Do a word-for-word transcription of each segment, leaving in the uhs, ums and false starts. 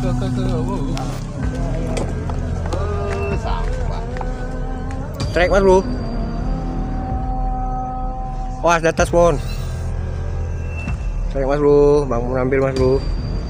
ke ke ke. Trek Mas Bro. Wah, di atas pohon. Trek Mas Bro, Bang mau ambil Mas Bro.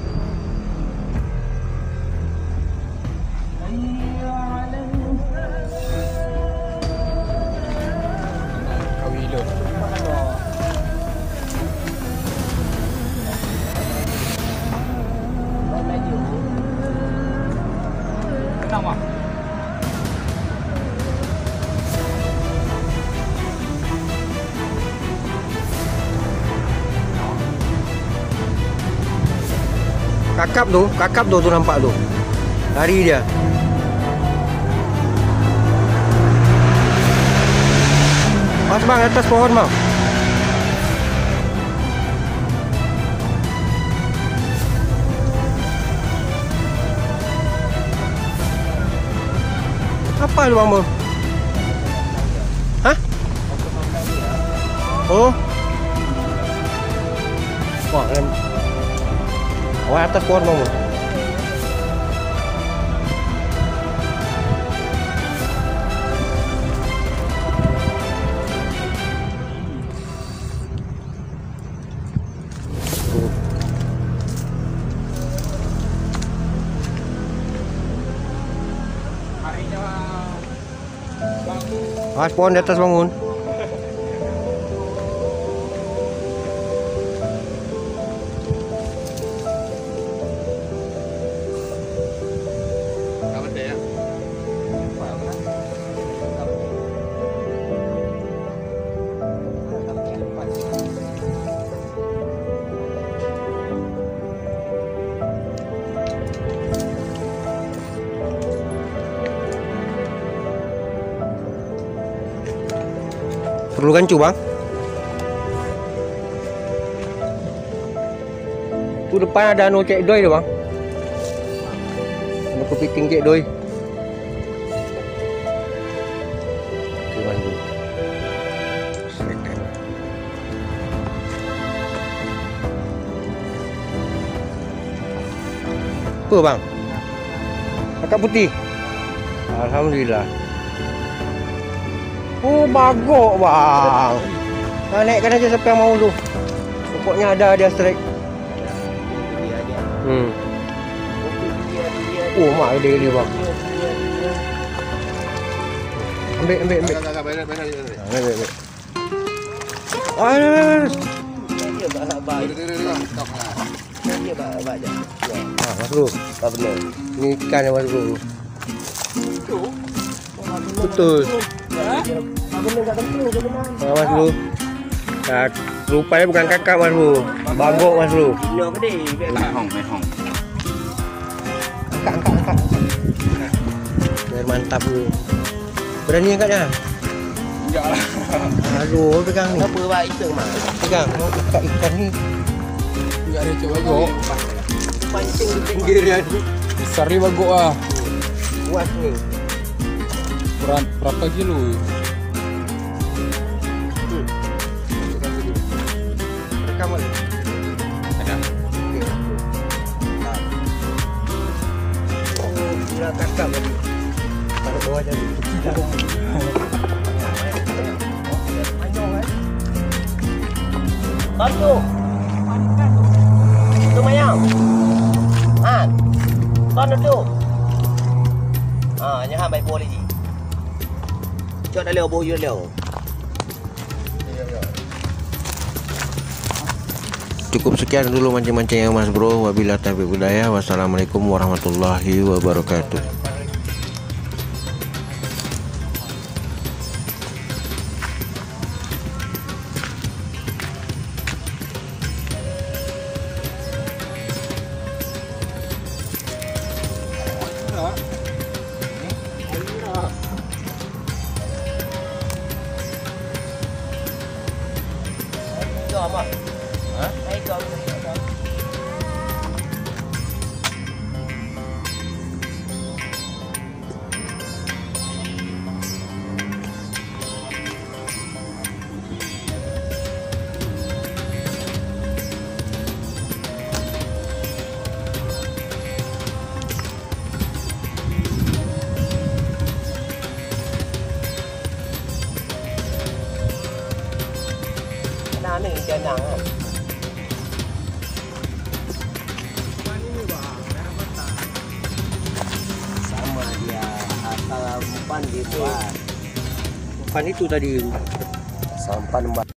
Kakap tuh, kakap tuh tuh nampak tuh. Lari dia. Mas Bang, atas pohon Bang. Apa lu Bang Bang? Hah? Oh. Wah, rem. Wah, atas pohon Bang. Awas pohon di atas bangun. Perlu gancu Bang. Tu depan ada anu cek doi tu Bang. Anu kepiting cek doi. Tu bantu. Apa Bang? Kakak putih. Alhamdulillah. Oh, bagok Bang. Nah, naikkan aja siapa yang mau tu. Pokoknya ada dia strike. Hmm. Oh, mak dia dia Bang. Ambil ambil ambil. Ambil ambil. Ah. Dia bah-bah. Dia bah-bah je. Ah, Mas Bro. Tak benar. Ni ikan yang Mas Bro. Betul. Nah, Mas Bro. Nah, rupanya bukan kakak Mas Bro. Bagok Mas Bro. Ini apa dia? Mehong, mehong. Angkat, angkat, angkat. Biar mantap dulu. Berani angkatnya? Enggak lah. Aduh, pegang ni. Apa buat itu mah? Pegang, mau angkat ikan ni. Enggak ada coba bagok. Pancing di Pinggir dia ni. Besar ni bagok ah. Buat ni. Berat berapa kilo? Hmm. Rekam balik. Ada. Okey. Oh, gila kakak tadi. Taruh bawah jadi. Bantu. Tu mayang. Ah. Ton tu. Ah, jangan baik boleh je. Cok dah leo boyo leo. Cukup sekian dulu mancing-mancing yang Mas Bro. Wabillahi taufiq hidayah. Wassalamualaikum warahmatullahi wabarakatuh. Apa? Hah? Naik kau. Janang kan. Sama dia asal umpan gitu. Umpan itu tadi. Sampan